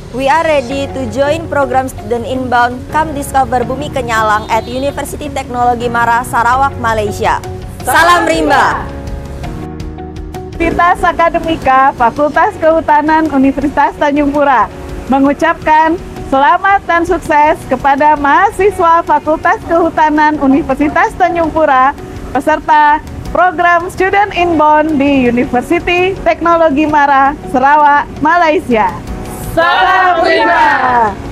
We are ready to join program Student Inbound Come Discover Bumi Kenyalang at University Teknologi Mara, Sarawak, Malaysia. Salam Rimba! Universitas Akademika Fakultas Kehutanan Universitas Tanjung Pura mengucapkan selamat dan sukses kepada mahasiswa Fakultas Kehutanan Universitas Tanjung Pura peserta program Student Inbound di University Teknologi Mara, Sarawak, Malaysia. Salam Rimba!